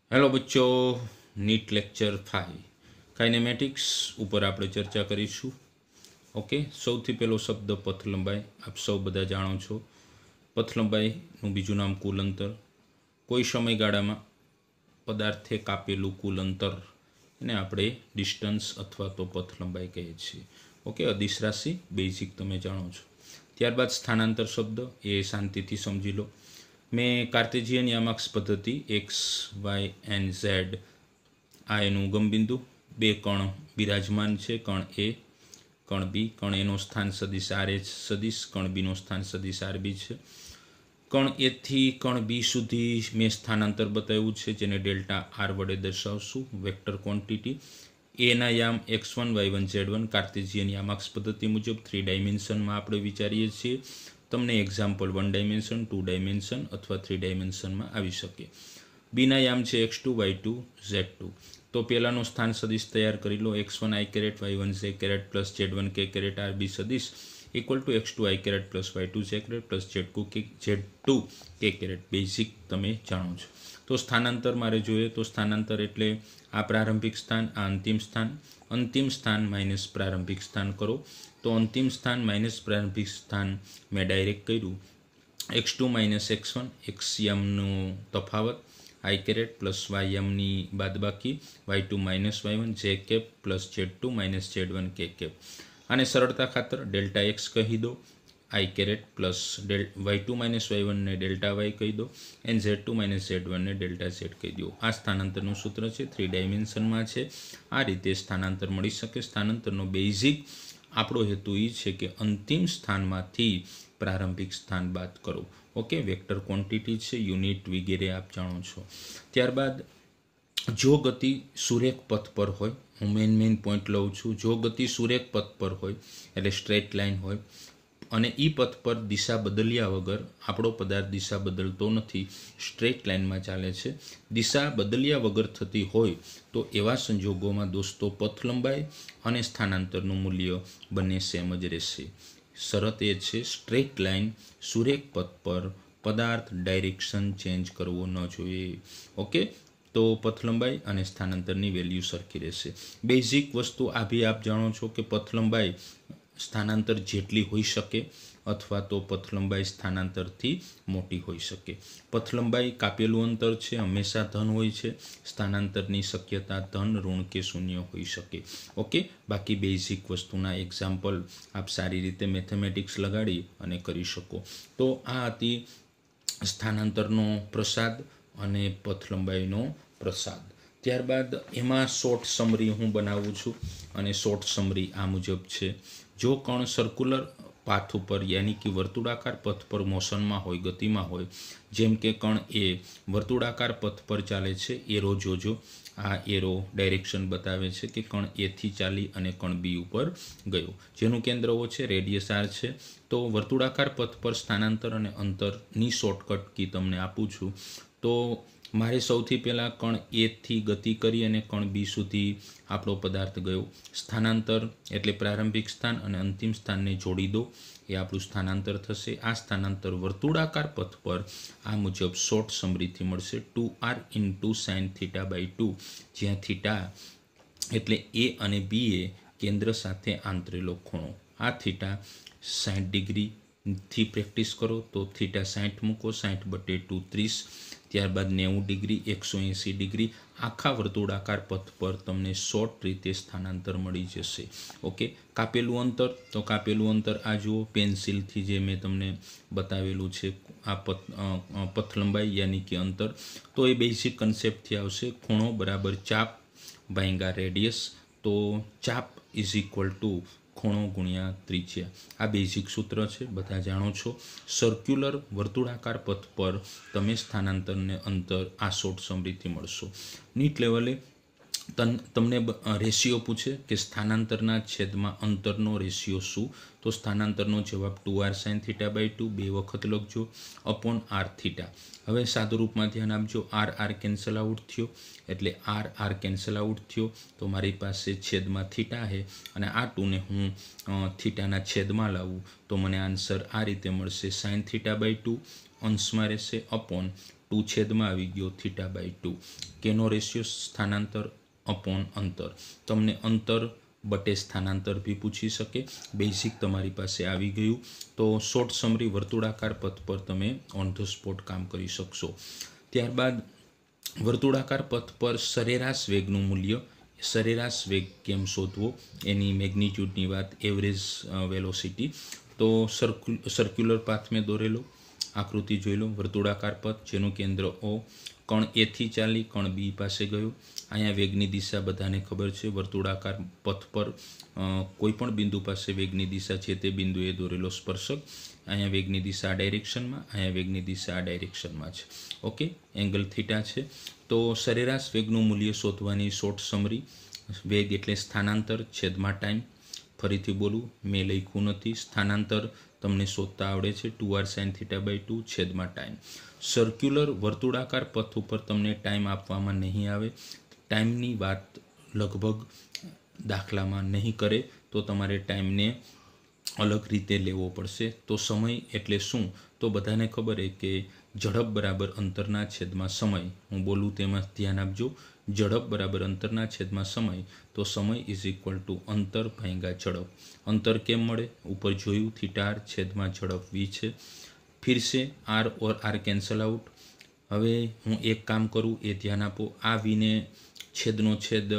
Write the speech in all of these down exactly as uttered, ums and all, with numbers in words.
Hello बच्चों, NEET lecture five kinematics ऊपर આપણે ચર્ચા કરીશું। ઓકે, સૌથી પહેલો શબ્દ પથ લંબાઈ। આપ સૌ બધા જાણો છો પથ લંબાઈનું બીજું નામ કુલ અંતર। કોઈ સમયગાળામાં પદાર્થે કાપેલું કુલ અંતર એને આપણે ડિસ્ટન્સ અથવા તો પથ લંબાઈ કહીએ છીએ। ઓકે, અદિશ રાશિ બેઝિક તમે જાણો છો। ત્યારબાદ સ્થાનાંતર શબ્દ એ શાંતિથી સમજી લો। मैं कार्तेजियन यामाक्स पद्धति एक्स वाय एन जेड आ एनु गम बिंदु बे कण विराजमान है। कण ए कण बी कण ए नो स्थान सदिश आर एच सदिश कण बी नो स्थान सदिश आर बी है। कण ए थी कण बी सुधी मैं स्थानांतर बताव्युं छे जेने डेल्टा आर वडे दर्शावशुं। वेक्टर क्वॉंटिटी ए ना याम X one Y one Z one Cartesian यामाक्स पद्धति मुजब थ्री डायमेन्शन में आपणे विचारीए छीए। तमने example one dimension two dimension अथवा थ्री डायमेन्शन में आवी शके। बीना याम है X two Y two Z two. तो पहलानो स्थान सदिश तैयार करी लो। X one I caret Y one J caret plus Z one K caret R B सदिश equal to X two I caret plus Y two J caret plus Z two K Z two K caret. Basic तमे जाणो छो। तो स्थानांतर मारे जोईए तो स्थानांतर एटले आ प्रारंभिक स्थान आ अंतिम स्थान। अंतिम स्थान माइनस प्रारंभिक स्थान करो तो अंतिम स्थान माइनस प्रारंभिक स्थान मैं डायरेक्ट कर्यु। X two minus X one X यमनो तफावत आई कैरेट प्लस वाय यमनी बादबाकी Y two minus Y one J cap plus Z two minus Z one K cap. आने सरलता खातर डेल्टा एक्स कही दो I caret plus del Y two minus Y one ने डेल्टा वाय कही दो and Z two minus Z one ने delta Z कही दो। आ स्थानांतरનું सूत्र है थ्री डायमेन्शन में है। आ रीते स्थानांतर मळी शके। स्थानांतरનો बेसिक આપણો હેતુ એ છે કે અંતિમ સ્થાનમાંથી પ્રારંભિક સ્થાન બાદ કરો। ઓકે, વેક્ટર ક્વોન્ટિટી છે, યુનિટ વગેરે આપ જાણો છો। ત્યારબાદ જો ગતિ સુરેખ પથ પર હોય, હું મેન મેન પોઈન્ટ લઉં છું। જો ગતિ સુરેખ પથ પર હોય એટલે સ્ટ્રેટ લાઇન હોય અને એ પથ પર દિશા બદલ્યા વગર આપણો પદાર્થ દિશા બદલતો નથી, સ્ટ્રેટ લાઇનમાં ચાલે છે। દિશા બદલ્યા વગર થતી હોય તો એવા સંજોગોમાં દોસ્તો પથ લંબાઈ અને સ્થાનાંતરનું મૂલ્ય બંને સેમ જ રહેશે। શરત એ છે સ્ટ્રેટ લાઇન સુરેખ પથ પર પદાર્થ ડાયરેક્શન ચેન્જ કરવો ન જોઈએ। ઓકે, तो पथ लंबाई और स्थानांतरनी वेल्यू सरखी रहेशे। बेसिक वस्तु आ भी आप जाणो छो कि पथ लंबाई स्थानांतर जेटली होई शके अथवा तो पथ लंबाई स्थानांतर थी मोटी होई शके। पथ लंबाई कापेलू अंतर छे हमेशा धन होय छे। स्थानांतरनी शक्यता धन ऋण के शून्य होई शके। ओके, बाकी बेसिक वस्तुना एक्जाम्पल आप सारी रीते मैथमेटिक्स लगाड़ी अने करी शको। तो आ हती स्थानांतरनो प्रसाद अने पथ लंबाईनो प्रसाद। त्यारबाद एमां शॉर्ट समरी हूँ बनावुं छुं अने शॉर्ट समरी आ मुजब छे। जो कण सर्कुलर पाथ पर यानी कि वर्तुळाकार पथ पर मोशन में होय, गति में होय, जेम के कण ए वर्तुळाकार पथ पर चाले छे, एरो जोजो आ एरो डायरेक्शन बतावे छे कि कण ए थी चाली अने कण बी उपर गयो, जेनुं केंद्र ओ छे, रेडियस आर छे। तो वर्तुळाकार पथ पर स्थानांतर अने अंतरनी शॉर्टकट की तमने आपूं छुं। तो मारे सौथी पहला कण ए थी गति करी अने कण बी सुधी आपणो पदार्थ गयो। स्थानांतर एटले प्रारंभिक स्थान अने अंतिम स्थान ने जोड़ी दो, ए आपणुं स्थानांतर थशे। आ स्थानांतर वर्तुळाकार पथ पर आ मुजब शॉर्ट समरीथी मळशे two R into sine theta by two, ज्यां थीटा एटले ए अने बी ए केंद्र साथे आंतरेलो खूणो। आ थीटा साठ डिग्री थी प्रेक्टिस करो तो थीटा साठ मूको, साठ बटे टू त्रीस। त्यारबाद नेवु डिग्री एक सौ एसी डिग्री आखा वर्तुळाकार पथ पर तमने शॉर्ट रीते स्थानांतर मळी जशे। ओके, कापेलू अंतर तो कापेलू अंतर आ जुओ पेन्सिल थी जे मैं तमने बतावेलू छे। आ पथ पथ लंबाई यानी कि अंतर तो ये बेसिक कन्सेप्ट थी आवशे। खूणो बराबर चाप भांगा रेडियस, तो चाप इज इक्वल टू खूणो गुणिया त्रिज्या। आ बेसिक सूत्र है, बधा जाणो छो। सर्क्युलर वर्तुळाकार पथ पर तमे स्थानांतर ने अंतर आ शॉर्ट समरीथी मळशो। नीट लेवले तन तमने रेशियो पूछे कि स्थानांतरना छेदमां अंतरनो रेशियो शू, तो स्थानांतरनो जवाब two R sine theta by two बे वखत लखजो अपॉन आर थीटा। हवे सादु रूपमां ध्यान आपजो, आर आर केन्सल आउट थयो एटले आर आर केन्सल आउट थयो, तो मारी पासे छेदमां थीटा है अने आ टू ने हूँ थीटाना छेदमां लावुं तो मने आंसर आ रीते मळशे साइन थीटा बाय टू अंश में रहेशे अपॉन ટુ છેદમાં આવી ગયો થીટા બાય ટુ. કેનો રેશિયો? સ્થાનાંતર અપોન અંતર. તમને અંતર બટે સ્થાનાંતર બી પૂછી શકે. બેઝિક તમારી પાસે આવી ગયું. તો શોર્ટ સમરી વર્તુળાકાર પથ પર તમે ઓન ધ સ્પોટ કામ કરી શકશો. ત્યારબાદ વર્તુળાકાર પથ પર સરેરાશ વેગનું મૂલ્ય, સરેરાશ વેગ કેમ શોધવો એની મેગ્નિટ્યુડની વાત, એવરેજ વેલોસિટી. તો સર્કુ સર્ક્યુલર પાથ મેં દોરેલો, આકૃતિ જોઈ લો. વર્તુળાકાર પથ જેનું કેન્દ્ર ઓ, કણ એથી ચાલી કણ બી પાસે ગયો. અહીંયા વેગની દિશા બધાને ખબર છે. વર્તુળાકાર પથ પર કોઈ પણ બિંદુ પાસે વેગની દિશા છે તે બિંદુએ દોરેલો સ્પર્શક. અહીંયા વેગની દિશા આ ડાયરેક્શનમાં, અહીંયા વેગની દિશા આ ડાયરેક્શનમાં છે. ઓકે, એંગલ થીટા છે. તો સરેરાશ વેગનું મૂલ્ય શોધવાની શોર્ટ સમરી. વેગ એટલે સ્થાનાંતર છેદમાં ટાઈમ. ફરીથી બોલું, મેં લખ્યું નથી. સ્થાનાંતર તમને શોધતા આવડે છે. Two R sine theta by two છેદમાં ટાઈમ. સર્ક્યુલર વર્તુળાકાર પથ ઉપર તમને ટાઈમ આપવામાં નહીં આવે. ટાઈમની વાત લગભગ દાખલામાં નહીં કરે, તો તમારે ટાઈમને અલગ રીતે લેવો પડશે. તો સમય એટલે શું? તો બધાને ખબર છે કે ઝડપ બરાબર અંતરના છેદમાં સમય. હું બોલું તેમાં ધ્યાન આપજો. ઝડપ બરાબર અંતરના છેદમાં સમય. તો સમય ઇઝ ઇક્વલ ટુ અંતર ભાગ્યા ઝડપ. અંતર કેમ મળે? ઉપર જોયું, થીટા આર છેદમાં ઝડપ વી છે. ફિર સે R or R cancel out. હવે હું એક કામ કરું એ ધ્યાન આપો. આ વીને છેદનો છેદ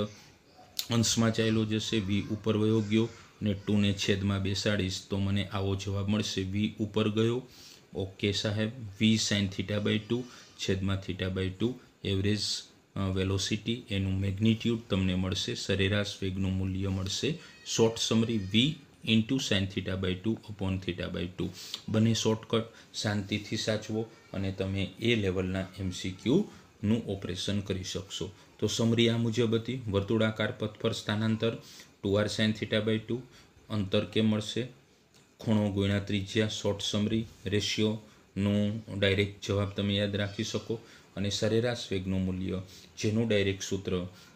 અંશમાં ચાલ્યો જશે, વી ઉપર વયો ગયો ને ટુને છેદમાં બેસાડીશ તો મને આવો જવાબ મળશે. વી ઉપર ગયો. ઓકે સાહેબ. V sine theta by two છેદમાં theta by two average velocity, એનું મેગ્નિટ્યુડ તમને મળશે. સરેરાશ વેગનું મૂલ્ય મળશે. Short summary V into sine theta by two upon theta by two. બંને શોર્ટકટ શાંતિથી સાચવો અને તમે એ લેવલના એમસીક્યુનું ઓપરેશન કરી શકશો. તો સમરી આ મુજબ હતી. વર્તુળાકાર પથ પર સ્થાનાંતર two R sine theta by two. અંતર કેમ મળશે? ખૂણો ગુણ્યા ત્રિજ્યા. Short summary. રેશિયોનું ડાયરેક્ટ જવાબ તમે યાદ રાખી શકો. અને સરેરાશ વેગનું મૂલ્ય જેનું ડાયરેક્ટ સૂત્ર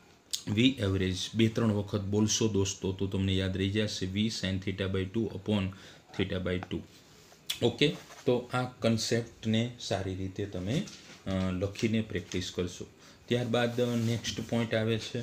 વી એવરેજ બે ત્રણ વખત બોલશો દોસ્તો તો તમને યાદ રહી જશે. V sine theta by two upon theta by two. Okay, તો આ કન્સેપ્ટને સારી રીતે તમે લખીને પ્રેક્ટિસ કરશો. ત્યારબાદ નેક્સ્ટ પોઈન્ટ આવે છે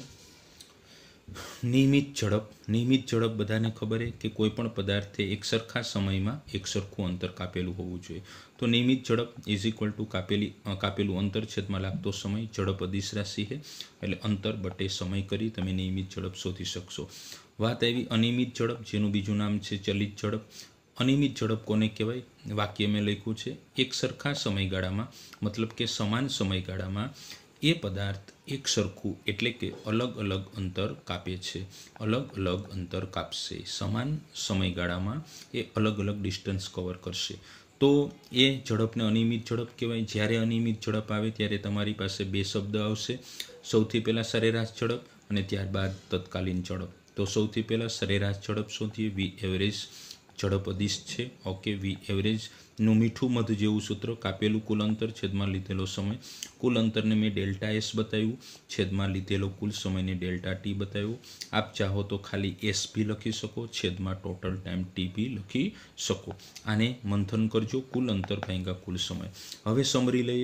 નિયમિત ઝડપ. નિયમિત ઝડપ બધાને ખબર છે કે કોઈ પણ પદાર્થે એક સરખા સમયમાં એક સરખું અંતર કાપેલું હોવું જોઈએ. તો નિયમિત ઝડપ ઇઝ ઇક્વલ ટુ કાપેલી કાપેલું અંતર છેદમાં લાગતો સમય. ઝડપ અદિશ રાશિ છે એટલે અંતર બટે સમય કરી તમે નિયમિત ઝડપ શોધી શકશો. વાત આવી અનિયમિત ઝડપ, જેનું બીજું નામ છે ચલિત ઝડપ. અનિયમિત ઝડપ કોને કહેવાય? વાક્ય મેં લખ્યું છે, એક સરખા સમયગાળામાં, મતલબ કે સમાન સમયગાળામાં એ પદાર્થ એક સરખું એટલે કે અલગ અલગ અંતર કાપે છે. અલગ અલગ અંતર કાપશે. સમાન સમયગાળામાં એ અલગ અલગ ડિસ્ટન્સ કવર કરશે. તો એ ઝડપને અનિયમિત ઝડપ કહેવાય. જ્યારે અનિયમિત ઝડપ આવે ત્યારે તમારી પાસે બે શબ્દ આવશે. સૌથી પહેલાં સરેરાશ ઝડપ અને ત્યારબાદ તત્કાલીન ઝડપ. તો સૌથી પહેલાં સરેરાશ ઝડપ શોધીએ. વી એવરેજ ઝડપ અદિશ છે. ઓકે, વી એવરેજનું મીઠું મધ જેવું સૂત્ર. કાપેલું કુલ અંતર છેદમાં લીધેલો સમય. કુલ અંતરને મેં ડેલ્ટા એસ બતાવ્યું, છેદમાં લીધેલો કુલ સમયને ડેલ્ટા ટી બતાવ્યું. આપ ચાહો તો ખાલી એસ બી લખી શકો, છેદમાં ટોટલ ટાઈમ ટી બી લખી શકો. આને મંથન કરજો. કુલ અંતર ભાગ્યા કુલ સમય. હવે સમરી લઈએ.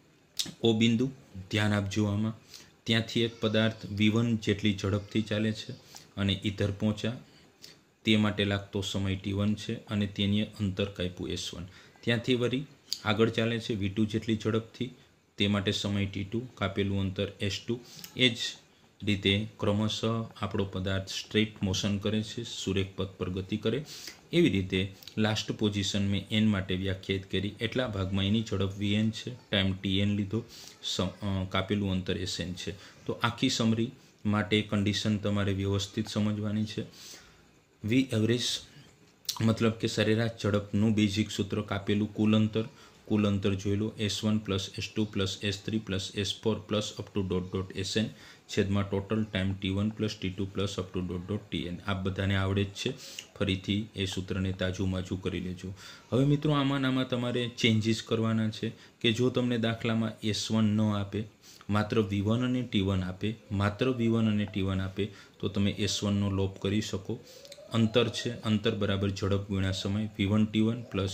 ઓ બિંદુ, ધ્યાન આપજો આમાં. ત્યાંથી એક પદાર્થ વી વન જેટલી ઝડપથી ચાલે છે અને ઈધર પહોંચ્યા, તે માટે લાગતો સમય ટી વન છે અને તેની અંતર કાપ્યું એસ વન. ત્યાંથી વળી આગળ ચાલે છે વી ટુ જેટલી ઝડપથી, તે માટે સમય ટી ટુ, કાપેલું અંતર એસ ટુ. એ જ રીતે ક્રમશઃ આપણો પદાર્થ સ્ટ્રેટ મોશન કરે છે, સુરેખ પથ પર ગતિ કરે. એવી રીતે લાસ્ટ પોઝિશન મેં એન માટે વ્યાખ્યાયિત કરી. એટલા ભાગમાં એની ઝડપ વી એન છે, ટાઈમ ટી એન લીધો, કાપેલું અંતર એસ એન છે. તો આખી સમરી માટે કન્ડિશન તમારે વ્યવસ્થિત સમજવાની છે. વી એવરેજ મતલબ કે સરેરાશ ઝડપનું બેઝિક સૂત્ર કાપેલું કુલ અંતર. કુલ અંતર જોઈ લો, S one plus S two plus S three plus S four plus up to dot dot S N, છેદમાં total time T one plus T two plus up to dot dot T N. આ બધાને આવડે જ છે. ફરીથી એ સૂત્રને તાજું માજું કરી લેજો. હવે મિત્રો આમાં આમાં તમારે ચેન્જીસ કરવાના છે કે જો તમને દાખલામાં એસ વન ન આપે, માત્ર વી વન અને ટી વન આપે, માત્ર વી વન અને ટી વન આપે તો તમે એસ વનનો લોપ કરી શકો. અંતર છે, અંતર બરાબર ઝડપ ગુણ્યા સમય. V one T one plus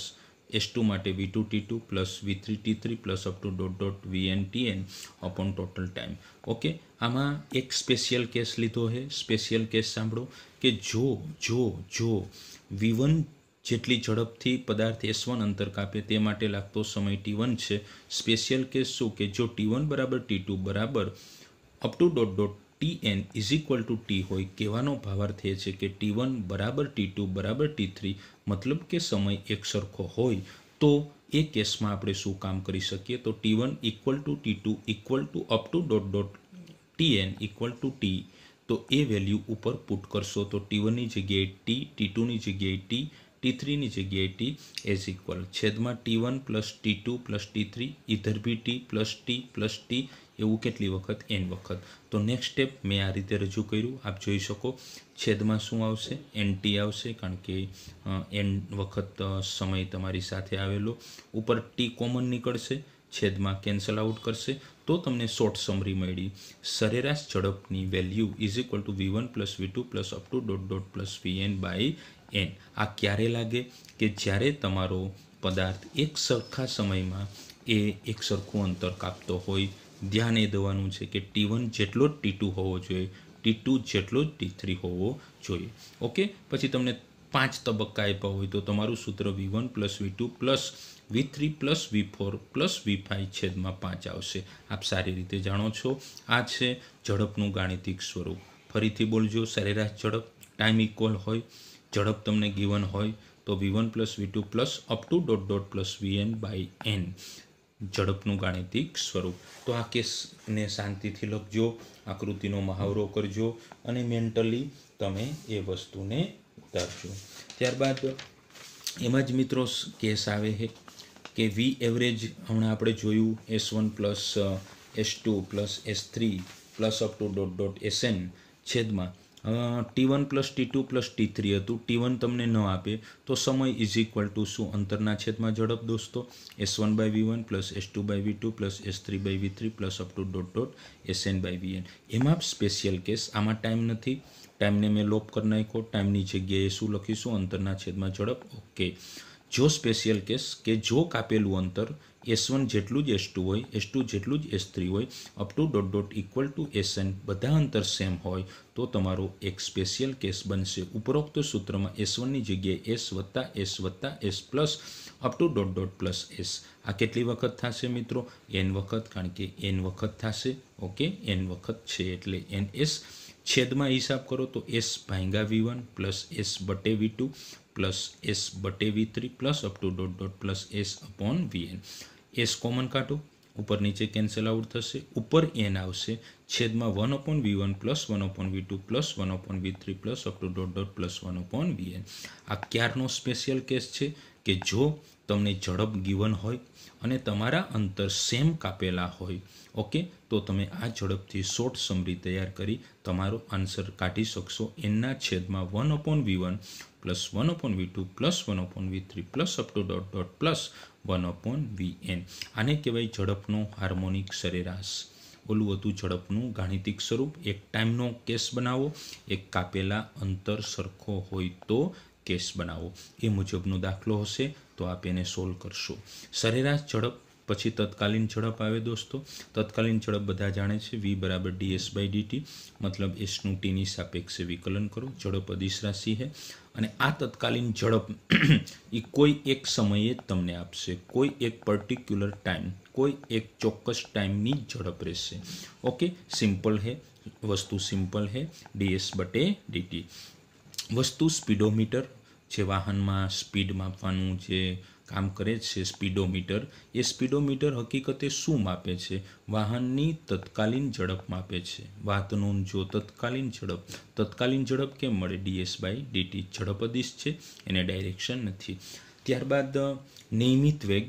S two માટે V two T two plus V three T three plus up to dot dot V N T N upon total time. Okay, આમાં એક સ્પેશિયલ કેસ લીધો છે. Special case સાંભળો કે જો જો જો વી વન જેટલી ઝડપથી પદાર્થ એસ વન અંતર કાપે તે માટે લાગતો સમય ટી વન છે. સ્પેશિયલ કેસ શું કે જો ટી વન બરાબર ટી ટુ બરાબર up to dot dot T N is equal to T હોય. કહેવાનો ભાવાર્થ એ છે કે ટી વન બરાબર ટી ટુ બરાબર ટી થ્રી મતલબ કે સમય એક સરખો હોય તો એ કેસમાં આપણે શું કામ કરી શકીએ? તો T one equal to T two equal to up to dot dot T N equal to T. તો એ વેલ્યુ ઉપર પુટ કરશો તો ટી વનની જગ્યાએ ટી, ટી ટુની જગ્યાએ ટી, ટી થ્રીની જગ્યાએ ટી એઝ ઇક્વલ છેદમાં T one plus T two plus T three either be T plus T plus T એવું કેટલી વખત? એન વખત. તો નેક્સ્ટ સ્ટેપ મેં આ રીતે રજૂ કર્યું, આપ જોઈ શકો. છેદમાં શું આવશે? એન ટી આવશે કારણ કે એન વખત સમય તમારી સાથે આવેલો. ઉપર ટી કોમન નીકળશે, છેદમાં કેન્સલ આઉટ કરશે તો તમને શોર્ટ સમરી મળી. સરેરાશ ઝડપની value is equal to V one plus V two plus up to dot dot plus V N by N. આ ક્યારે લાગે? કે જ્યારે તમારો પદાર્થ એક સરખા સમયમાં એ એક સરખું અંતર કાપતો હોય. ધ્યાન એ દેવાનું છે કે ટી વન જેટલો જ ટી ટુ હોવો જોઈએ, ટી ટુ જેટલો જ ટી થ્રી હોવો જોઈએ. ઓકે, પછી તમને પાંચ તબક્કા આપ્યા હોય તો તમારું સૂત્ર V one plus V two plus V three plus V four plus V five છેદમાં પાંચ આવશે. આપ સારી રીતે જાણો છો. આ છે ઝડપનું ગાણિતિક સ્વરૂપ. ફરીથી બોલજો. સરેરાશ ઝડપ ટાઈમ ઇક્વલ હોય, ઝડપ તમને ગિવન હોય તો V one plus V two plus up to dot dot plus V N by N ઝડપનું ગાણિતિક સ્વરૂપ. તો આ કેસને શાંતિથી લખજો, આકૃતિનો મહાવરો કરજો અને મેન્ટલી તમે એ વસ્તુને ઉતારજો. ત્યારબાદ એમાં જ મિત્રો કેસ આવે છે કે વી એવરેજ હમણાં આપણે જોયું S one plus S two plus S three plus up to dot dot S N છેદમાં T one plus T two plus T three હતું. ટી વન તમને ન આપે તો સમય ઇઝ ઇક્વલ ટુ શું? અંતરના છેદમાં ઝડપ દોસ્તો. S one by V one plus S two by V two plus S three by V three plus up to dot dot S N by V N. એમાં સ્પેશિયલ કેસ, આમાં time નથી, ટાઈમને મેં લોપ કરી નાખ્યો. ટાઈમની જગ્યાએ શું લખીશું? અંતરના છેદમાં ઝડપ. ઓકે, જો સ્પેશિયલ કેસ કે જો કાપેલું અંતર એસ વન જેટલું જ એસ ટુ હોય, એસ ટુ જેટલું જ એસ થ્રી હોય, up to dot dot equal to S N બધા અંતર સેમ હોય તો તમારો એક સ્પેશિયલ કેસ બનશે. ઉપરોક્ત સૂત્રમાં એસ વનની જગ્યાએ એસ વત્તા એસ વત્તા S plus up to dot dot plus S. આ કેટલી વખત થશે મિત્રો? એન વખત, કારણ કે એન વખત થશે. ઓકે, એન વખત છે એટલે એન એસ. છેદમાં હિસાબ કરો તો એસ ભાંગા વી વન પ્લસ એસ બટે વી ટુ પ્લસ એસ બટે V three plus up to dot dot plus S upon V N. S common કાઢો, ઉપર નીચે કેન્સલ આઉટ થશે. ઉપર એન આવશે છેદમાં one upon V one plus one upon V two plus one upon V three plus up to dot dot plus one upon V N. આ ક્યારનો special case છે? કે જો તમને ઝડપ ગિવન હોય અને તમારા અંતર સેમ કાપેલા હોય. ઓકે, તો તમે આ ઝડપથી શોર્ટ સમરી તૈયાર કરી તમારો આન્સર કાઢી શકશો. એનના છેદમાં one upon V one plus one upon V two plus one upon V three plus up to dot dot plus one upon V N. આને કહેવાય ઝડપનો હાર્મોનિક સરેરાશ. ઓલું હતું ઝડપનું ગાણિતિક સ્વરૂપ. એક ટાઈમનો કેસ બનાવો, એક કાપેલા અંતર સરખો હોય તો કેસ બનાવો. એ મુજબનો દાખલો હશે તો આપ એને સોલ્વ કરશો. સરેરાશ ઝડપ પછી તત્કાલીન ઝડપ આવે દોસ્તો. તત્કાલીન ઝડપ બધા જાણે છે. વી બરાબર ડી એસ બાય ડીટી, મતલબ એસનું ટીની સાપેક્ષે વિકલન કરો. ઝડપ અદિશ રાશિ છે અને આ તત્કાલીન ઝડપ એ કોઈ એક સમયે જ તમને આપશે, કોઈ એક પર્ટિક્યુલર ટાઈમ, કોઈ એક ચોક્કસ ટાઈમની ઝડપ રહેશે. ઓકે, સિમ્પલ છે વસ્તુ, સિમ્પલ છે. ડીએસ બટે ડીટી. વસ્તુ સ્પીડોમીટર, જે વાહનમાં સ્પીડ માપવાનું જે કામ કરે છે સ્પીડોમીટર, એ સ્પીડોમીટર હકીકતે શું માપે છે? વાહનની તત્કાલીન ઝડપ માપે છે. વાત નોંધ જો, તત્કાલીન ઝડપ. તત્કાલીન ઝડપ કેમ મળે? DS by DT. ઝડપ અદિશ છે, એને ડાયરેક્શન નથી. ત્યારબાદ નિયમિત વેગ.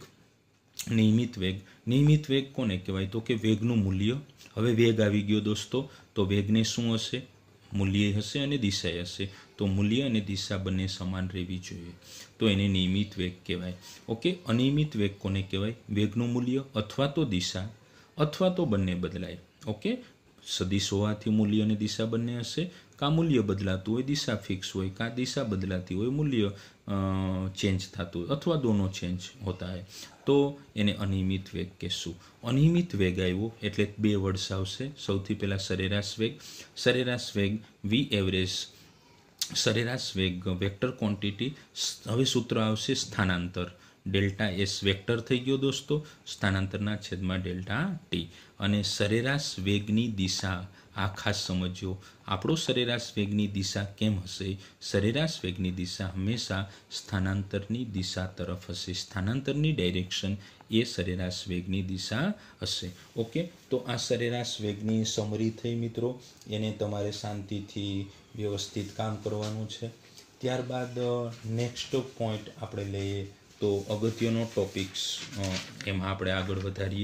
નિયમિત વેગ. નિયમિત વેગ કોને કહેવાય? તો કે વેગનું મૂલ્ય. હવે વેગ આવી ગયો દોસ્તો, તો વેગને શું હશે? મૂલ્ય હશે અને દિશા હશે. તો મૂલ્ય અને દિશા બંને સમાન રહેવી જોઈએ, તો એને નિયમિત વેગ કહેવાય. ઓકે, અનિયમિત વેગ કોને કહેવાય? વેગનું મૂલ્ય અથવા તો દિશા અથવા તો બંને બદલાય. ઓકે, સદિશ હોવાથી મૂલ્ય અને દિશા બંને હશે. કાં મૂલ્ય બદલાતું હોય દિશા ફિક્સ હોય, કાં દિશા બદલાતી હોય મૂલ્ય चेंज थતું अथवा दोनों चेंज होता है तो एने अनियमित वेग कहेशुं। अनियमित वेग आव्यो एटले बे वर्ड्स आवशे। सौथी पहेला सरेराश वेग। सरेराश वेग वी एवरेज सरेराश वेग वेक्टर क्वॉन्टिटी। हवे सूत्र आवशे स्थानांतर डेल्टा एस वेक्टर थई गयो दोस्तों, स्थानांतरना छेदमां डेल्टा टी। अने सरेराश वेगनी दिशा आ खास समझो। आपणो सरेराश वेगनी दिशा केम हशे? सरेराश वेगनी दिशा हमेशा स्थानांतरनी दिशा तरफ हशे। स्थानांतरनी डायरेक्शन ए सरेराश वेगनी दिशा हशे। ओके, तो आ सरेराश वेगनी समरी थई मित्रों, एने तमारे शांतिथी व्यवस्थित काम करवानुं छे। त्यारबाद नेक्स्ट पॉइंट आपणे लईए तो अगत्यनो टॉपिक्स एमां आपणे आगळ वधारीए।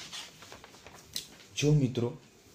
जो मित्रों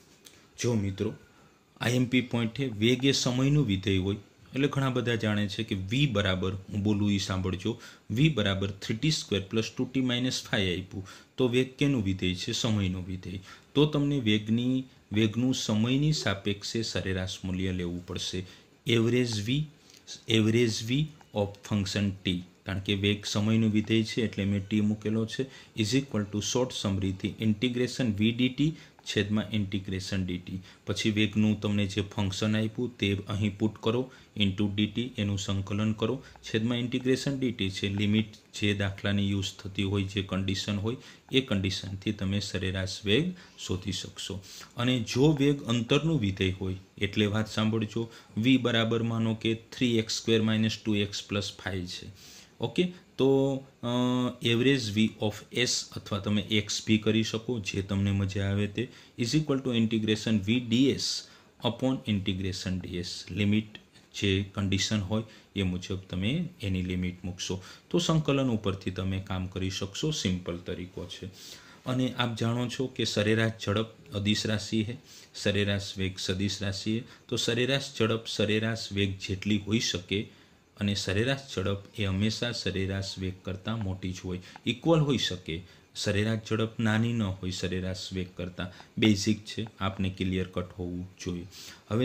जो मित्रों आईएमपी पॉइंट है वेग ए समयનું વિધેય હોય એટલે ઘણા બધા જાણે છે કે v બરાબર હું બોલું એ સાંભળજો v બરાબર three T square plus two T minus five આપ્યું તો વેગ કેનું વિધેય છે? સમયનું વિધેય। તો તમને વેગની વેગનું સમયની સાપેક્ષે સરેરાશ મૂલ્ય લેવું પડશે। Average v average v of function T, કારણ કે વેગ સમયનું વિધેય છે એટલે મેં ટી મૂકેલો છે, ઇઝ ઇક્વલ ટુ શોર્ટ સમરીથી ઇન્ટિગ્રેશન વી ડીટી છેદમાં ઇન્ટિગ્રેશન ડીટી। પછી વેગનું તમને જે ફંક્શન આપ્યું તે અહીં પુટ કરો ઇન્ટુ ડીટી, એનું સંકલન કરો છેદમાં ઇન્ટિગ્રેશન ડીટી છે। લિમિટ જે દાખલાની યુઝ થતી હોય, જે કન્ડિશન હોય એ કન્ડિશનથી તમે સરેરાશ વેગ શોધી શકશો। અને જો વેગ અંતરનું વિધેય હોય એટલે વાત સાંભળજો, વી બરાબર માનો કે three X square minus two X plus five છે। ओके, तो एवरेज वी ऑफ एस अथवा तमे एक्स भी करी शको, जे तमने मजा आवे ते, is equal to integration V D S upon integration D S. Limit जे कंडीशन होय ए मुजब तमे एनी लिमिट मूकशो तो संकलन उपरथी तमे काम करी शकशो। सिंपल तरीको छे। अने आप जाणो छो कि सरेराश झड़प अदिश राशि है, सरेराश वेग सदिश राशि है। तो सरेराश झड़प सरेराश वेग जेटली होई शके અને સરેરાશ ઝડપ એ હંમેશા સરેરાશ વેગ કરતાં મોટી જ હોય, ઇક્વલ હોઈ શકે। સરેરાશ ઝડપ નાની ન હોય સરેરાશ વેગ કરતાં, બેઝિક છે, આપને ક્લિયર કટ હોવું જોઈએ। હવે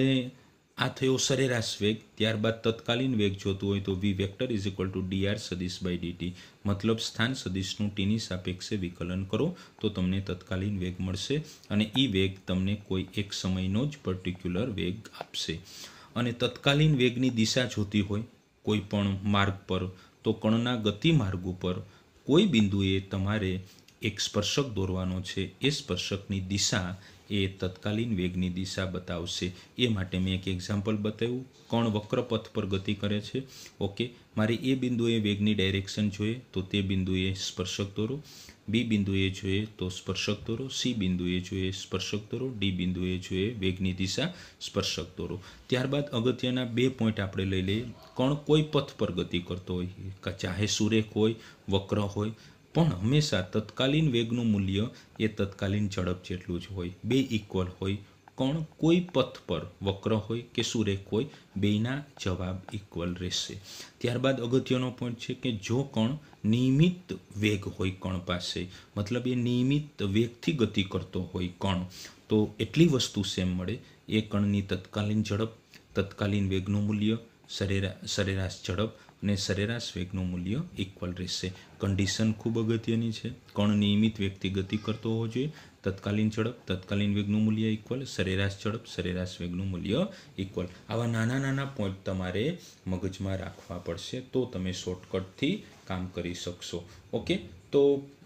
આ થયો સરેરાશ વેગ। ત્યારબાદ તત્કાલીન વેગ જોતું હોય તો V vector is equal to D R સદિશ બાય ડીટી, મતલબ સ્થાન સદિશનું ટીની સાપેક્ષે વિકલન કરો તો તમને તત્કાલીન વેગ મળશે અને એ વેગ તમને કોઈ એક સમયનો જ પર્ટિક્યુલર વેગ આપશે। અને તત્કાલીન વેગની દિશા જોતી હોય कोई पण मार्ग पर तो कणना गति मार्ग पर कोई बिंदुए तमारे एक स्पर्शक दोरवानो छे, ए स्पर्शकनी दिशा ए तत्कालीन वेगनी दिशा बतावशे। ए माटे मैं एक एक्जाम्पल बताव्युं, कण वक्रपथ पर गति करे छे। ओके, मारे ए बिंदुए वेगनी डायरेक्शन जोईए तो ते बिंदुए स्पर्शक दोरो, बी बिंदुए जोईए तो स्पर्शक दोरो, सी बिंदुए जोईए स्पर्शक दोरो, डी बिंदुए जोईए वेगनी दिशा स्पर्शक दोरो। त्यारबाद अगत्यना बे पॉइंट आपणे लई लईए। कण कोई पथ पर गति करतो होय, चाहे सुरेख होय वक्र होय, पण हमेशा तत्कालीन वेगनुं मूल्य ए तत्कालीन झड़प जेटલું જ હોય, બે ઇક્વલ હોય। कण कोई पथ पर वक्र होय के सुरेख होय, बेना जवाब इक्वल रहेशे। त्यारबाद अगत्यनो पॉइंट छे कि जो कण नियमित वेग होय कण पासे, मतलब ये नियमित वेगथी गति करतो होय कण, तो एटली वस्तु सेम मळे। ए कणनी तत्कालीन झड़प, तत्कालीन वेगनुं मूल्य, सरेरा सरेराश झड़प અને સરેરાશ વેગનું મૂલ્ય ઇક્વલ રહેશે। કન્ડિશન ખૂબ અગત્યની છે। કણ નિયમિત વેગથી ગતિ કરતો હોવો જોઈએ, તત્કાલીન ઝડપ, તત્કાલીન વેગનું મૂલ્ય ઇક્વલ, સરેરાશ ઝડપ, સરેરાશ વેગનું મૂલ્ય ઇક્વલ। આવા નાના નાના પોઈન્ટ તમારે મગજમાં રાખવા પડશે તો તમે શોર્ટકટથી કામ કરી શકશો। ઓકે, તો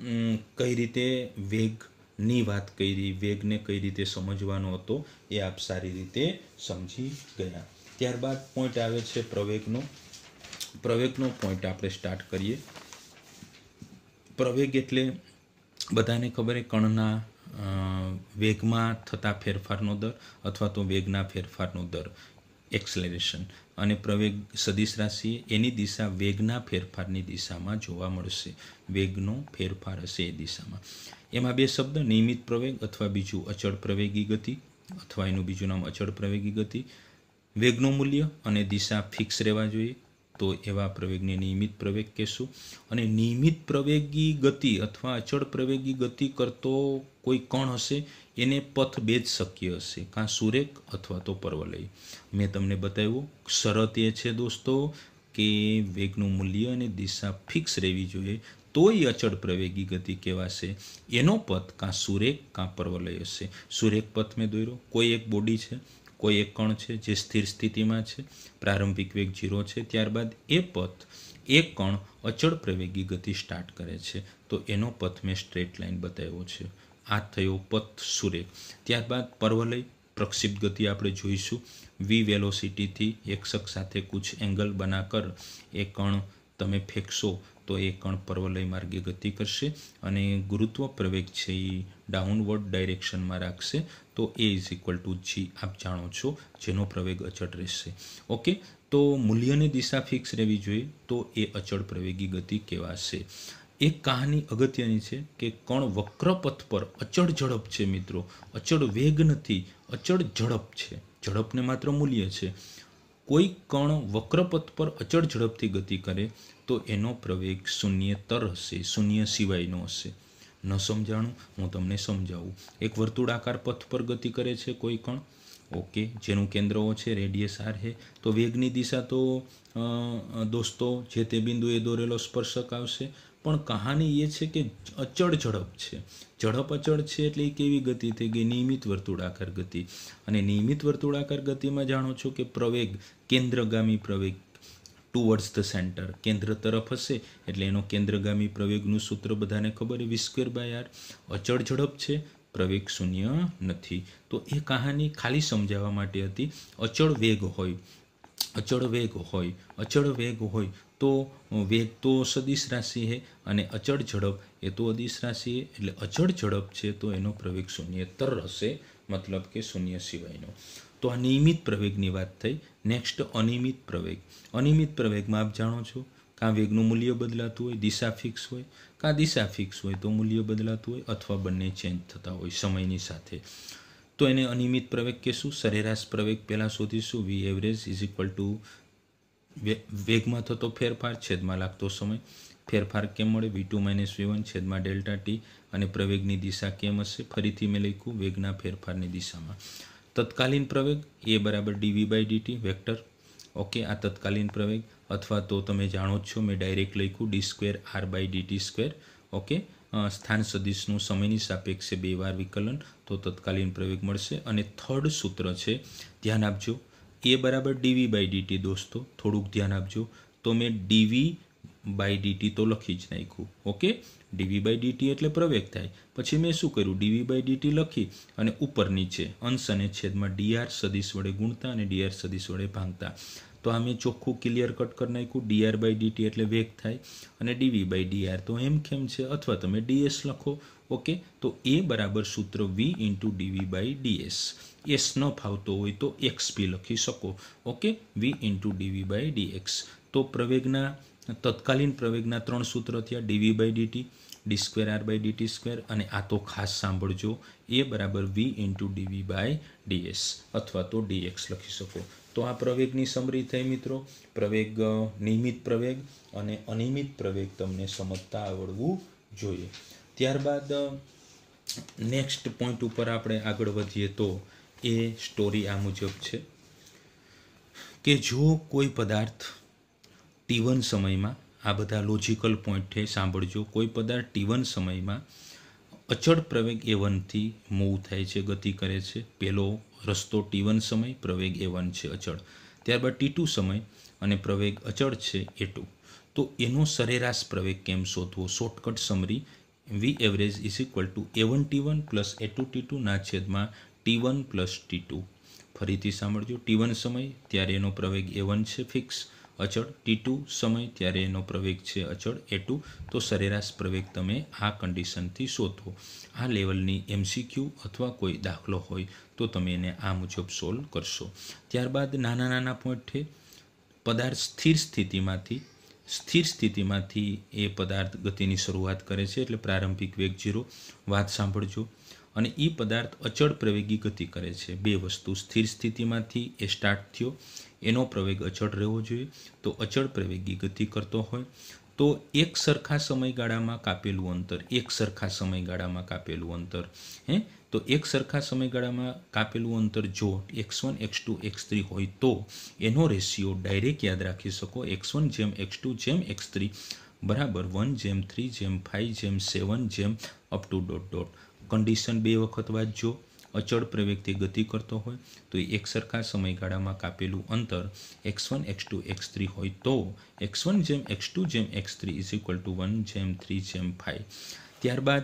કઈ રીતે વેગની વાત કરી, વેગને કઈ રીતે સમજવાનો હતો એ આપ સારી રીતે સમજી ગયા। ત્યારબાદ પોઈન્ટ આવે છે પ્રવેગનો। પ્રવેગનો પોઈન્ટ આપણે સ્ટાર્ટ કરીએ। પ્રવેગ એટલે બધાને ખબર છે કણના વેગમાં થતા ફેરફારનો દર અથવા તો વેગના ફેરફારનો દર, એક્સેલરેશન। અને પ્રવેગ સદિશ રાશિ એની દિશા વેગના ફેરફારની દિશામાં જોવા મળશે, વેગનો ફેરફાર હશે એ દિશામાં। એમાં બે શબ્દ, નિયમિત પ્રવેગ અથવા બીજું અચળ પ્રવેગી ગતિ, અથવા એનું બીજું નામ અચળ પ્રવેગી ગતિ। વેગનું મૂલ્ય અને દિશા ફિક્સ રહેવા જોઈએ તો એવા પ્રવેગને નિયમિત પ્રવેગ કહેશું। અને નિયમિત પ્રવેગી ગતિ અથવા અચળ પ્રવેગી ગતિ કરતો કોઈ કણ હશે એને પથ બે જ શક્ય હશે, કાં સુરેખ અથવા તો પર્વલય। મેં તમને બતાવ્યું, શરત એ છે દોસ્તો કે વેગનું મૂલ્ય અને દિશા ફિક્સ રહેવી જોઈએ તોય અચળ પ્રવેગી ગતિ કહેવાશે. એનો પથ કાં સુરેખ કાં પર્વલય હશે. સુરેખ પથ મેં દોર્યો. કોઈ એક બોડી છે, કોઈ એક કણ છે જે સ્થિર સ્થિતિમાં છે, પ્રારંભિક વેગ ઝીરો છે, ત્યારબાદ એ પથ એક કણ અચળ પ્રવેગી ગતિ સ્ટાર્ટ કરે છે તો એનો પથ મેં સ્ટ્રેટ લાઇન બતાવ્યો છે. આ થયો પથ સુરેખ. ત્યારબાદ પર્વલય પ્રક્ષિપ્ત ગતિ આપણે જોઈશું. વી વેલોસિટીથી એક શખ્સ સાથે કુછ એંગલ બનાકર એ કણ તમે ફેંકશો તો એ કણ પર્વલય માર્ગે ગતિ કરશે અને ગુરુત્વ પ્રવેગ છે એ ડાઉનવર્ડ ડાયરેક્શનમાં રાખશે તો A is equal to G આપ જાણો છો જેનો પ્રવેગ અચળ રહેશે. ઓકે, તો મૂલ્યની દિશા ફિક્સ રહેવી જોઈએ તો એ અચળ પ્રવેગી ગતિ કહેવાશે. એક કહાની અગત્યની છે કે કણ વક્રપથ પર અચળ ઝડપ છે મિત્રો, અચળ વેગ નથી, અચળ ઝડપ છે. ઝડપને માત્ર મૂલ્ય છે. કોઈ કણ વક્રપથ પર અચળ ઝડપથી ગતિ કરે તો એનો પ્રવેગ શૂન્યતર હશે, શૂન્ય સિવાયનો હશે. ન સમજાણું? હું તમને સમજાવું. એક વર્તુળાકાર પથ પર ગતિ કરે છે કોઈ કણ, ઓકે, જેનું કેન્દ્ર ઓ છે, રેડિયસ આર છે, તો વેગની દિશા તો દોસ્તો જે તે બિંદુએ દોરેલો સ્પર્શક આવશે. પણ કહાની એ છે કે અચળ ઝડપ છે. ઝડપ અચળ છે એટલે એ કેવી ગતિ થઈ ગઈ? નિયમિત વર્તુળાકાર ગતિ. અને નિયમિત વર્તુળાકાર ગતિમાં જાણો છો કે પ્રવેગ કેન્દ્રગામી પ્રવેગ ટુવર્ડ્સ ધ સેન્ટર, કેન્દ્ર તરફ હશે એટલે એનો કેન્દ્રગામી પ્રવેગનું સૂત્ર બધાને ખબર, વી સ્ક્વેર બાય આર. અચળ ઝડપ છે, પ્રવેગ શૂન્ય નથી. તો એ કહાની ખાલી સમજાવવા માટે હતી. અચળ વેગ હોય, અચળ વેગ હોય, અચળ વેગ હોય તો વેગ તો સદિશ રાશિ છે અને અચળ ઝડપ એ તો અદિશ રાશિ છે. એટલે અચળ ઝડપ છે તો એનો પ્રવેગ શૂન્યતર હશે, મતલબ કે શૂન્ય સિવાયનો. તો આ નિયમિત પ્રવેગની વાત થઈ. નેક્સ્ટ અનિયમિત પ્રવેગ. અનિયમિત પ્રવેગમાં આપ જાણો છો કાં વેગનું મૂલ્ય બદલાતું હોય, દિશા ફિક્સ હોય, કાં દિશા ફિક્સ હોય તો મૂલ્ય બદલાતું હોય, અથવા બંને ચેન્જ થતા હોય સમયની સાથે. તો એને અનિયમિત પ્રવેગ કહેશું. સરેરાશ પ્રવેગ પહેલાં શોધીશું. V average is equal to વેગમાં થતો ફેરફાર છેદમાં લાગતો સમય. ફેરફાર કેમ મળે? V two minus V one છેદમાં ડેલ્ટા ટી. અને પ્રવેગની દિશા કેમ હશે? ફરીથી મેં લખ્યું વેગના ફેરફારની દિશામાં. તત્કાલીન પ્રવેગ એ બરાબર DV by DT vector. Okay, આ તત્કાલીન પ્રવેગ. અથવા તો તમે જાણો જ છો મેં ડાયરેક્ટ લખ્યું D square R by DT square. Okay, સ્થાન સદિશનું સમયની સાપેક્ષે બે વાર વિકલન તો તત્કાલીન પ્રવેગ મળશે. અને થર્ડ સૂત્ર છે, ધ્યાન આપજો, એ બરાબર ડીવી બાય ડીટી. દોસ્તો થોડુંક ધ્યાન આપજો. તો મેં ડીવી બાય ડીટી તો લખી જ નાખ્યું. ઓકે, ડીવી બાય ડીટી એટલે પ્રવેગ થાય. પછી મેં શું કર્યું? ડીવી બાય ડીટી લખી અને ઉપર નીચે અંશ અને છેદમાં ડીઆર સદિશ વડે ગુણતા અને ડીઆર સદિશ વડે ભાંગતા. તો આ મેં ચોખ્ખું ક્લિયર કટ કરી નાખ્યું. ડીઆર બાય ડીટી એટલે વેગ થાય અને ડીવી બાય ડીઆર તો એમ કેમ છે, અથવા તમે ડીએસ લખો. ઓકે, તો એ બરાબર સૂત્ર V into DV by DS. S ન ફાવતો હોય તો એક્સ બી લખી શકો. Okay, V into DV by DX. તો પ્રવેગના તત્કાલીન પ્રવેગના ત્રણ સૂત્ર થયા, DV by DT, D square R by DT square, અને આ તો ખાસ સાંભળજો, એ બરાબર V into DV by DS અથવા તો ડીએક્સ લખી શકો. તો આ પ્રવેગની સમરી થઈ મિત્રો. પ્રવેગ, નિયમિત પ્રવેગ અને અનિયમિત પ્રવેગ તમને સમજતા આવડવું જોઈએ. ત્યારબાદ નેક્સ્ટ પોઈન્ટ ઉપર આપણે આગળ વધીએ તો એ સ્ટોરી આ મુજબ છે કે જો કોઈ પદાર્થ ટી વન સમયમાં, આ બધા લોજિકલ પોઈન્ટ છે સાંભળજો, કોઈ પદાર્થ ટી વન સમયમાં અચળ પ્રવેગ એ વનથી મૂવ થાય છે, ગતિ કરે છે. પહેલો રસ્તો ટી વન સમય, પ્રવેગ એ વન છે અચળ. ત્યારબાદ ટી ટુ સમય અને પ્રવેગ અચળ છે એ ટુ. તો એનો સરેરાશ પ્રવેગ કેમ શોધવો? Shortcut summary, V average is equal to A one T one plus A two T two ના છેદમાં T one plus T two. ફરીથી સાંભળજો, ટી વન સમય ત્યારે એનો પ્રવેગ એ વન છે ફિક્સ અચળ, ટી ટુ સમય ત્યારે એનો પ્રવેગ છે અચળ એ ટુ. તો સરેરાશ પ્રવેગ તમે આ કન્ડિશનથી શોધો. આ લેવલની એમસીક્યુ અથવા કોઈ દાખલો હોય તો તમે એને આ મુજબ સોલ્વ કરશો. ત્યારબાદ નાના નાના પોઈન્ટ છે. પદાર્થ સ્થિર સ્થિતિમાંથી સ્થિર સ્થિતિમાંથી એ પદાર્થ ગતિની શરૂઆત કરે છે એટલે પ્રારંભિક વેગ ઝીરો. વાત સાંભળજો. અને એ પદાર્થ અચળ પ્રવેગી ગતિ કરે છે. બે વસ્તુ, સ્થિર સ્થિતિમાંથી એ સ્ટાર્ટ થયો, એનો પ્રવેગ અચળ રહેવો જોઈએ. તો અચળ પ્રવેગી ગતિ કરતો હોય તો એક સરખા સમયગાળામાં કાપેલું અંતર, એક સરખા સમયગાળામાં કાપેલું અંતર હે તો એક સરખા સમયગાળામાં કાપેલું અંતર જો X one X two X three હોય તો એનો રેશિયો ડાયરેક્ટ યાદ રાખી શકો એક્સ વન જેમ એક્સ ટુ જેમ એક્સ થ્રી બરાબર વન જેમ થ્રી જેમ ફાઇવ જેમ સેવન જેમ up to dot dot. Condition બે વખત વાંચજો. અચળ પ્રવેગથી ગતિ કરતો હોય તો એ એક સરખા સમયગાળામાં કાપેલું અંતર X one X two X three હોય તો એક્સ વન જેમ એક્સ ટુ જેમ X three is equal to one જેમ થ્રી જેમ ફાઇવ. ત્યારબાદ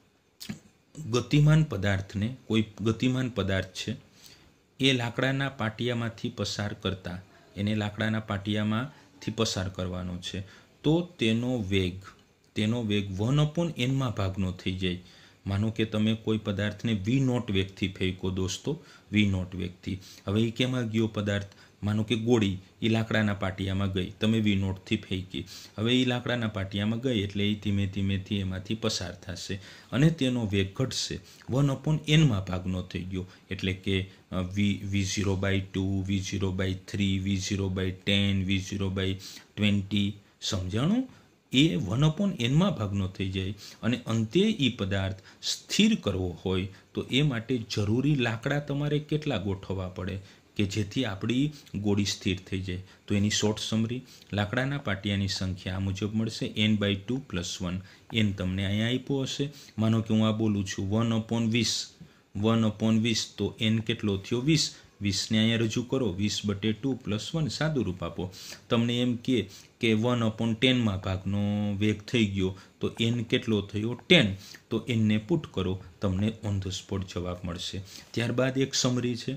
ગતિમાન પદાર્થને કોઈ ગતિમાન પદાર્થ છે એ લાકડાના પાટિયામાંથી પસાર કરતા એને લાકડાના પાટિયામાંથી પસાર કરવાનો છે તો તેનો વેગ તેનો વેગ વન અપોન એનમાં ભાગનો થઈ જાય. માનો કે તમે કોઈ પદાર્થને વી નોટ વેગથી ફેંકો દોસ્તો, વી નોટ વેગથી. હવે એ કેમાં ગયો પદાર્થ? માનો કે ગોળી એ લાકડાના પાટિયામાં ગઈ, તમે વી નોટથી ફેંકી. હવે એ લાકડાના પાટિયામાં ગઈ એટલે એ ધીમે ધીમેથી એમાંથી પસાર થશે અને તેનો વેગ ઘટશે. વન અપોન એનમાં ભાગનો થઈ ગયો એટલે કે V V zero by two, V zero by three, V zero by ten, V zero by twenty. સમજાણું? એ વન અપોન એનમાં ભાગનો થઈ જાય અને અંતે એ પદાર્થ સ્થિર કરવો હોય તો એ માટે જરૂરી લાકડા તમારે કેટલા ગોઠવવા પડે કે જેથી આપણી ગોળી સ્થિર થઈ જાય. તો એની શોર્ટ સમરી લાકડાના પાટિયાની સંખ્યા આ મુજબ મળશે N by two plus one. N તમને અહીંયા આપ્યો હશે. માનો કે હું આ બોલું છું વન અપોન વીસ, વન અપોન વીસ તો એન કેટલો થયો? વીસ. વીસને અહીંયા રજૂ કરો, વીસ બટે ટુ પ્લસ વન સાદું રૂપ આપો. તમને એમ કે કે વન અપોન ટેનમાં ભાગનો વેગ થઈ ગયો તો એન કેટલો થયો? ટેન. તો એનને પુટ કરો, તમને ઓન ધ સ્પોટ જવાબ મળશે. ત્યારબાદ એક સમરી છે.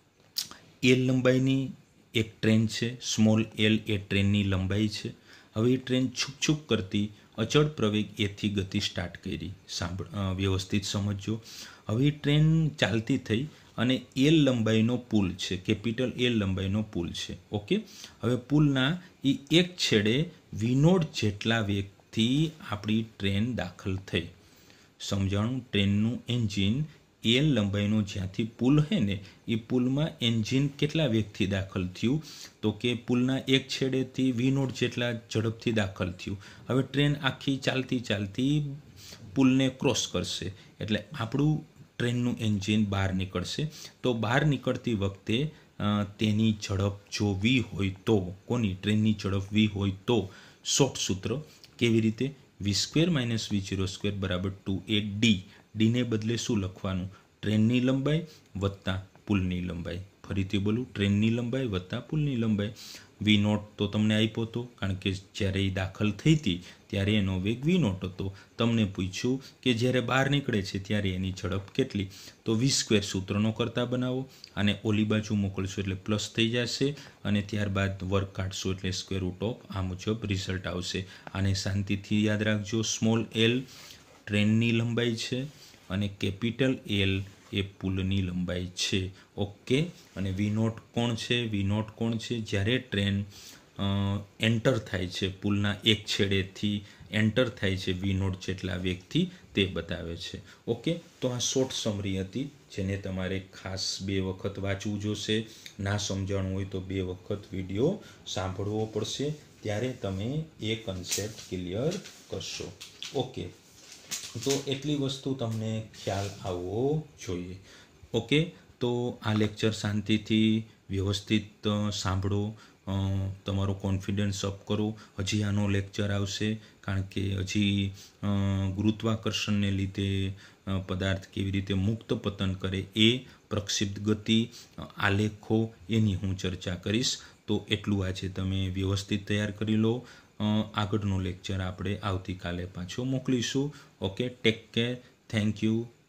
એલ લંબાઈની એક ટ્રેન છે, સ્મોલ એલ એ ટ્રેનની લંબાઈ છે. હવે એ ટ્રેન છૂક છૂક કરતી અચળ પ્રવેગ એથી ગતિ સ્ટાર્ટ કરી. સાંભળ વ્યવસ્થિત સમજજો. હવે એ ટ્રેન ચાલતી થઈ અને એલ લંબાઈનો પુલ છે, કેપિટલ એલ લંબાઈનો પુલ છે. ઓકે. હવે પુલના એ એક છેડે વિનોડ જેટલા વેગથી આપણી ટ્રેન દાખલ થઈ. સમજાણું? ટ્રેનનું એન્જિન એલ લંબાઈનો જ્યાંથી પુલ હે ને એ પુલમાં એન્જિન કેટલા વેગથી દાખલ થયું? તો કે પુલના એક છેડેથી વિનોડ જેટલા ઝડપથી દાખલ થયું. હવે ટ્રેન આખી ચાલતી ચાલતી પુલને ક્રોસ કરશે એટલે આપણું ટ્રેનનું એન્જિન બહાર નીકળશે. તો બહાર નીકળતી વખતે તેની ઝડપ જો વી હોય તો, કોની? ટ્રેનની ઝડપ વી હોય તો શોર્ટ સૂત્ર કેવી રીતે? V square minus V zero square બરાબર ટુ એ ડી. ડીને બદલે શું લખવાનું? ટ્રેનની લંબાઈ વત્તા પુલની લંબાઈ. ફરીથી બોલું, ટ્રેનની લંબાઈ વત્તા પુલની લંબાઈ. વી નોટ તો તમને આપ્યો હતો કારણ કે જ્યારે એ દાખલ થઈ હતી ત્યારે એનો વેગ વી નોટ હતો. તમને પૂછ્યું કે જ્યારે બહાર નીકળે છે ત્યારે એની ઝડપ કેટલી? તો વી સ્ક્વેર સૂત્રનો કરતા બનાવો અને ઓલી બાજુ મોકલશો એટલે પ્લસ થઈ જશે અને ત્યારબાદ વર્ગ કાઢશો એટલે સ્ક્વેર રૂટ ઓફ આ મુજબ રિઝલ્ટ આવશે. આને શાંતિથી યાદ રાખજો. સ્મોલ એલ ટ્રેનની લંબાઈ છે અને કેપિટલ એલ એ પુલની લંબાઈ છે. ઓકે. અને વી નોટ કોણ છે? વી નોટ કોણ છે? જ્યારે ટ્રેન એન્ટર થાય છે પુલના એક છેડેથી એન્ટર થાય છે વી નોટ જેટલા વેગથી તે બતાવે છે. ઓકે. તો આ શોર્ટ સમરી હતી જેને તમારે ખાસ બે વખત વાંચવું જોશે. ના સમજાણું હોય તો બે વખત વિડીયો સાંભળવો પડશે ત્યારે તમે એ કન્સેપ્ટ ક્લિયર કરશો. ઓકે. તો એટલી વસ્તુ તમને ખ્યાલ આવવો જોઈએ. ઓકે. તો આ લેક્ચર શાંતિથી વ્યવસ્થિત સાંભળો, તમારો કોન્ફિડન્સ અપ કરો. હજી આનો લેક્ચર આવશે કારણ કે હજી ગુરુત્વાકર્ષણને લીધે પદાર્થ કેવી રીતે મુક્ત પતન કરે એ, પ્રક્ષિપ્ત ગતિ, આલેખો એની હું ચર્ચા કરીશ. તો એટલું આજે તમે વ્યવસ્થિત તૈયાર કરી લો. આગળનો લેક્ચર આપણે આવતીકાલે પાછો મોકલીશું. Okay. Take care. Thank you.